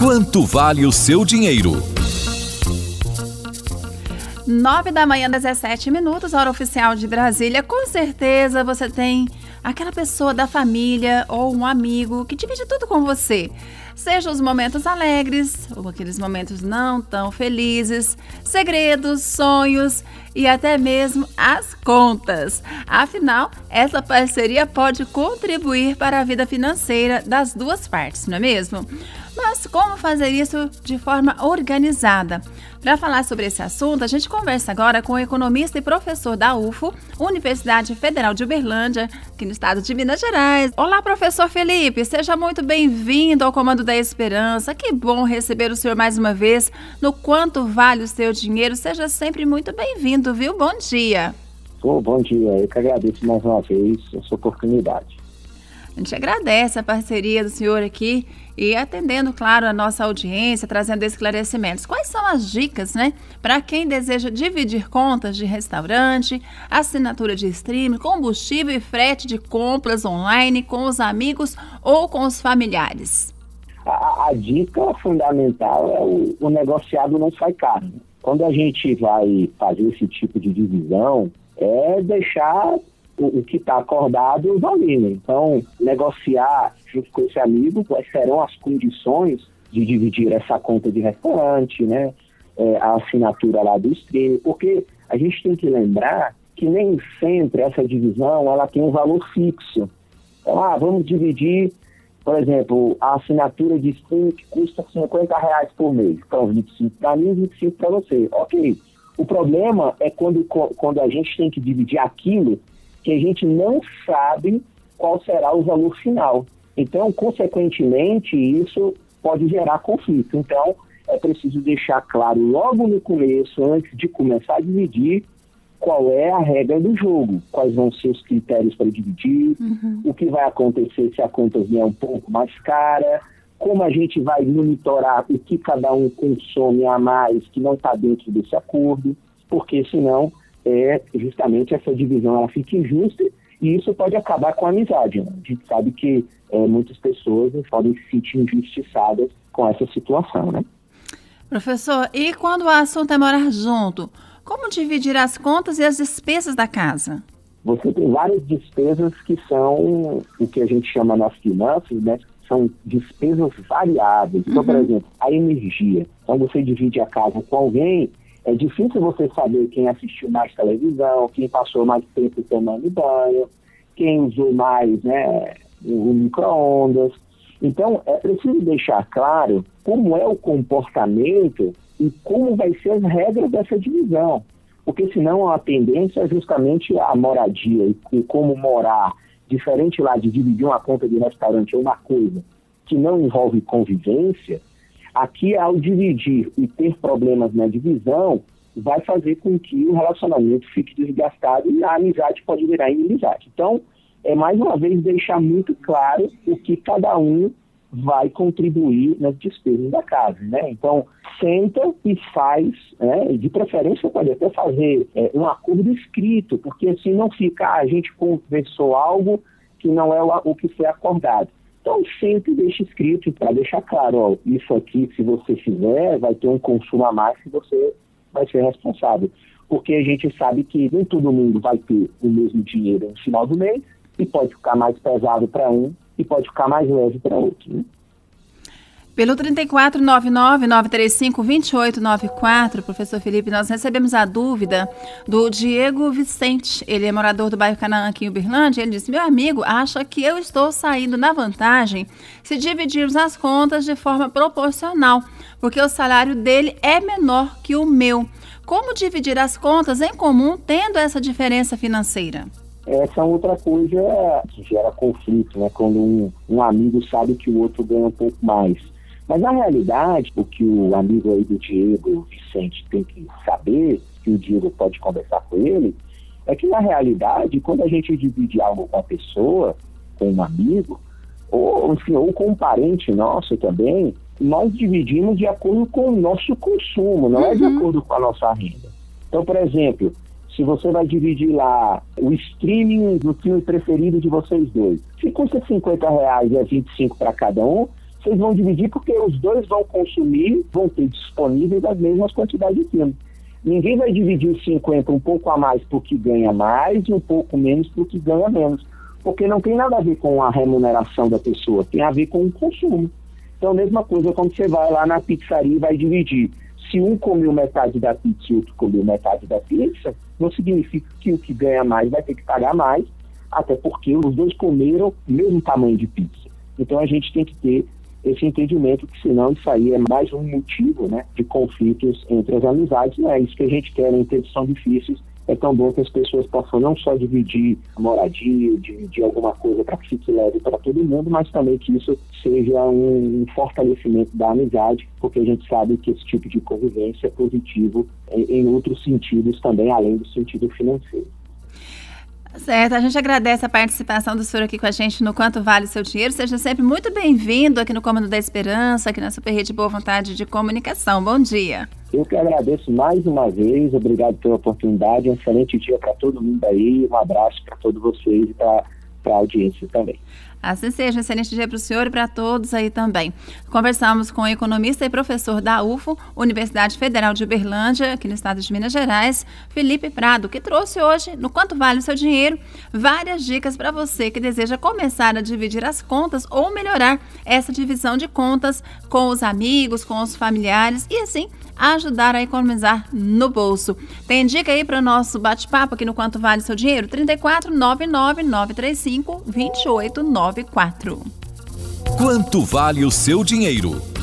Quanto vale o seu dinheiro? 9h, 17 minutos, hora oficial de Brasília. Com certeza você tem aquela pessoa da família ou um amigo que divide tudo com você. Seja os momentos alegres ou aqueles momentos não tão felizes, segredos, sonhos e até mesmo as contas. Afinal, essa parceria pode contribuir para a vida financeira das duas partes, não é mesmo? Mas como fazer isso de forma organizada? Para falar sobre esse assunto, a gente conversa agora com o economista e professor da UFO, Universidade Federal de Uberlândia, aqui no estado de Minas Gerais. Olá, professor Felipe, seja muito bem-vindo ao Comando da Esperança. Que bom receber o senhor mais uma vez no Quanto Vale o Seu Dinheiro. Seja sempre muito bem-vindo, viu? Bom dia. Bom dia, eu que agradeço mais uma vez essa oportunidade. A gente agradece a parceria do senhor aqui e atendendo, claro, a nossa audiência, trazendo esclarecimentos. Quais são as dicas, para quem deseja dividir contas de restaurante, assinatura de streaming, combustível e frete de compras online com os amigos ou com os familiares? A dica fundamental é o negociado não sai caro. Quando a gente vai fazer esse tipo de divisão, é deixar o que está acordado valer. Então, negociar junto com esse amigo quais serão as condições de dividir essa conta de restaurante, a assinatura lá do streaming, porque a gente tem que lembrar que nem sempre essa divisão ela tem um valor fixo. Então, vamos dividir, por exemplo, a assinatura de streaming que custa R$50 por mês. Então, 25 para mim e 25 para você. Ok. O problema é quando a gente tem que dividir aquilo que a gente não sabe qual será o valor final. Então, consequentemente, isso pode gerar conflito. Então, é preciso deixar claro logo no começo, antes de começar a dividir, qual é a regra do jogo, quais vão ser os critérios para dividir, o que vai acontecer se a conta vier um pouco mais cara, como a gente vai monitorar o que cada um consome a mais que não está dentro desse acordo, porque senão justamente essa divisão ela fica injusta e isso pode acabar com a amizade. A gente sabe que muitas pessoas podem se sentir injustiçadas com essa situação, Professor, e quando o assunto é morar junto, como dividir as contas e as despesas da casa? Você tem várias despesas que são o que a gente chama nas finanças, são despesas variáveis. Então, por exemplo, a energia. Então, você divide a casa com alguém, é difícil você saber quem assistiu mais televisão, quem passou mais tempo tomando banho, quem usou mais o micro-ondas. Então, é preciso deixar claro como é o comportamento e como vai ser as regras dessa divisão. Porque senão a tendência é justamente a moradia e como morar, diferente lá de dividir uma conta de restaurante ou uma coisa que não envolve convivência. Aqui, ao dividir e ter problemas na divisão, vai fazer com que o relacionamento fique desgastado e a amizade pode virar inimizade. Então, mais uma vez, deixar muito claro o que cada um vai contribuir nas despesas da casa, Então, senta e faz, de preferência pode até fazer um acordo escrito, porque assim não fica, a gente conversou algo que não é o que foi acordado. Então, sempre deixe escrito para deixar claro, isso aqui, se você fizer, vai ter um consumo a mais que você vai ser responsável. Porque a gente sabe que nem todo mundo vai ter o mesmo dinheiro no final do mês e pode ficar mais pesado para um e pode ficar mais leve para outro, Pelo 3499-935-2894, professor Felipe, nós recebemos a dúvida do Diego Vicente. Ele é morador do bairro Canaã, aqui em Uberlândia. Ele disse: meu amigo acha que eu estou saindo na vantagem se dividirmos as contas de forma proporcional, porque o salário dele é menor que o meu. Como dividir as contas em comum tendo essa diferença financeira? Essa é outra coisa que gera conflito, quando um amigo sabe que o outro ganha um pouco mais. Mas, na realidade, o que o amigo aí do Diego Vicente tem que saber, que o Diego pode conversar com ele, é que, na realidade, quando a gente divide algo com a pessoa, com um amigo, ou, enfim, ou com um parente nosso também, nós dividimos de acordo com o nosso consumo, não é de acordo com a nossa renda. Então, por exemplo, se você vai dividir lá o streaming do filme preferido de vocês dois, se custa R$50 e é 25 para cada um, vocês vão dividir porque os dois vão consumir, vão ter disponíveis as mesmas quantidades de filme. Ninguém vai dividir os 50 um pouco a mais para o que ganha mais e um pouco menos para o que ganha menos. Porque não tem nada a ver com a remuneração da pessoa, tem a ver com o consumo. Então, a mesma coisa quando você vai lá na pizzaria e vai dividir. Se um comeu metade da pizza e outro comeu metade da pizza, não significa que o que ganha mais vai ter que pagar mais, até porque os dois comeram o mesmo tamanho de pizza. Então, a gente tem que ter esse entendimento, que senão isso aí é mais um motivo, né, de conflitos entre as amizades. Não é isso que a gente quer, em tempos tão difíceis. É tão bom que as pessoas possam não só dividir a moradia, dividir alguma coisa para que fique leve para todo mundo, mas também que isso seja um fortalecimento da amizade, porque a gente sabe que esse tipo de convivência é positivo em outros sentidos também, além do sentido financeiro. Certo, a gente agradece a participação do senhor aqui com a gente no Quanto Vale o Seu Dinheiro. Seja sempre muito bem-vindo aqui no Comando da Esperança, aqui na Super Rede Boa Vontade de Comunicação. Bom dia. Eu que agradeço mais uma vez, obrigado pela oportunidade, um excelente dia para todo mundo aí, um abraço para todos vocês e para a audiência também. Assim seja, um excelente dia para o senhor e para todos aí também. Conversamos com o economista e professor da UFO, Universidade Federal de Uberlândia, aqui no estado de Minas Gerais, Felipe Prado, que trouxe hoje, no Quanto Vale o Seu Dinheiro, várias dicas para você que deseja começar a dividir as contas ou melhorar essa divisão de contas com os amigos, com os familiares e assim ajudar a economizar no bolso. Tem dica aí para o nosso bate-papo aqui no Quanto Vale o Seu Dinheiro? 3499352894. Quanto vale o seu dinheiro?